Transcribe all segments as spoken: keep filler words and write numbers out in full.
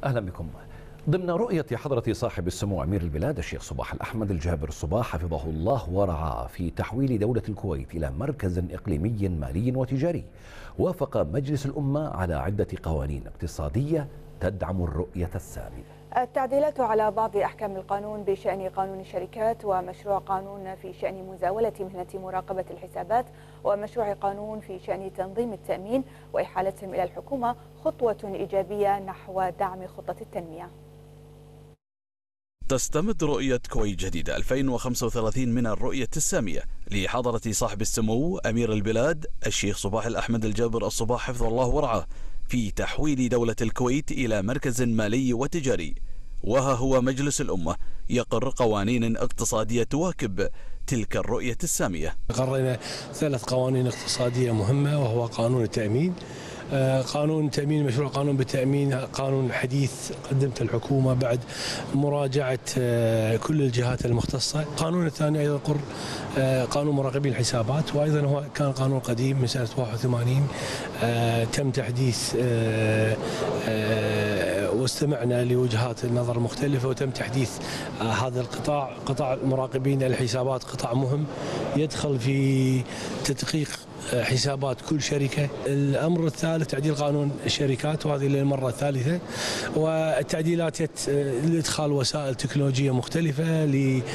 أهلا بكم. ضمن رؤية حضرة صاحب السمو أمير البلاد الشيخ صباح الأحمد الجابر الصباح حفظه الله ورعاه في تحويل دولة الكويت إلى مركز إقليمي مالي وتجاري، وافق مجلس الأمة على عدة قوانين اقتصادية تدعم الرؤية السامية. التعديلات على بعض أحكام القانون بشأن قانون الشركات، ومشروع قانون في شأن مزاولة مهنة مراقبة الحسابات، ومشروع قانون في شأن تنظيم التأمين وإحالتهم إلى الحكومة خطوة إيجابية نحو دعم خطة التنمية. تستمد رؤية كويت جديدة ألفين وخمسة وثلاثين من الرؤية السامية لحضرة صاحب السمو أمير البلاد الشيخ صباح الأحمد الجابر الصباح حفظه الله ورعاه في تحويل دولة الكويت إلى مركز مالي وتجاري، وها هو مجلس الأمة يقر قوانين اقتصادية تواكب تلك الرؤية السامية. قررنا ثلاث قوانين اقتصادية مهمة، وهو قانون التأمين، قانون تأمين مشروع قانون بالتأمين، قانون حديث قدمت الحكومة بعد مراجعة كل الجهات المختصة. القانون الثاني أيضا قر قانون مراقبين الحسابات، وأيضا هو كان قانون قديم من سنة واحد وثمانين تم تحديث واستمعنا لوجهات النظر المختلفة وتم تحديث هذا القطاع. قطاع مراقبين الحسابات قطاع مهم يدخل في تدقيق حسابات كل شركة. الأمر الثالث تعديل قانون الشركات، وهذه للمرة الثالثة، والتعديلات لإدخال وسائل تكنولوجية مختلفة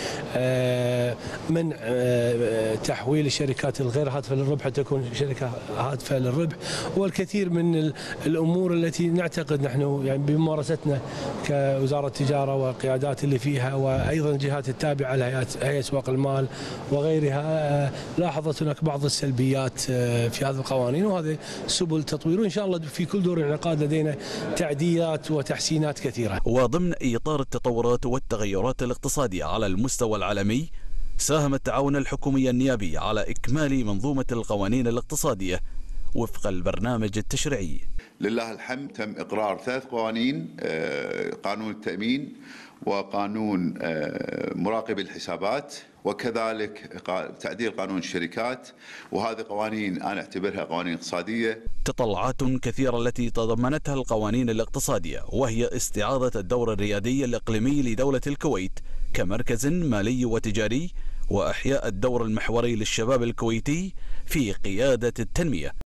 لمنع تحويل الشركات الغير هادفة للربح حتى تكون شركة هادفة للربح، والكثير من الأمور التي نعتقد نحن يعني بممارستنا كوزارة التجارة والقيادات اللي فيها، وأيضا الجهات التابعة لهيئة هيئة اسواق المال وغيرها، لاحظت هناك بعض السلبيات في هذه القوانين، وهذه سبل تطوير، وإن شاء الله في كل دور انعقاد لدينا تعديلات وتحسينات كثيرة. وضمن إطار التطورات والتغيرات الاقتصادية على المستوى العالمي، ساهم التعاون الحكومي النيابي على إكمال منظومة القوانين الاقتصادية وفق البرنامج التشريعي. لله الحمد تم إقرار ثلاث قوانين، قانون التأمين وقانون مراقبي الحسابات وكذلك تعديل قانون الشركات، وهذه قوانين أنا أعتبرها قوانين اقتصادية. تطلعات كثيرة التي تضمنتها القوانين الاقتصادية، وهي استعادة الدور الريادي الإقليمي لدولة الكويت كمركز مالي وتجاري، وإحياء الدور المحوري للشباب الكويتي في قيادة التنمية.